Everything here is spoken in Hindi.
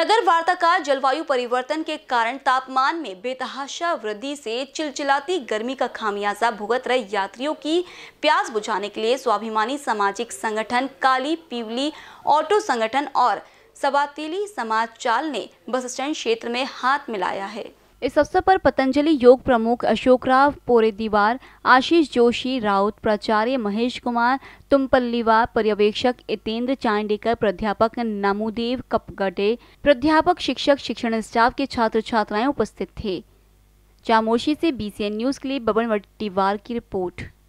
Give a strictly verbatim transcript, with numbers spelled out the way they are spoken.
नगर वार्ताकार जलवायु परिवर्तन के कारण तापमान में बेतहाशा वृद्धि से चिलचिलाती गर्मी का खामियाजा भुगत रहे यात्रियों की प्यास बुझाने के लिए स्वाभिमानी सामाजिक संगठन काली पीवली ऑटो संगठन और सबातेली समाज चाल ने बस स्टैंड क्षेत्र में हाथ मिलाया है। इस अवसर पर पतंजलि योग प्रमुख अशोकराव पोरेदीवार, आशीष जोशी राउत, प्राचार्य महेश कुमार तुमपल्लीवार, पर्यवेक्षक इतेंद्र चांडेकर, प्राध्यापक नामुदेव कपगडे, प्राध्यापक शिक्षक शिक्षण स्टाफ के छात्र छात्राएं उपस्थित थे। चामोशी से बीसीएन न्यूज के लिए बबन वट्टीवार की रिपोर्ट।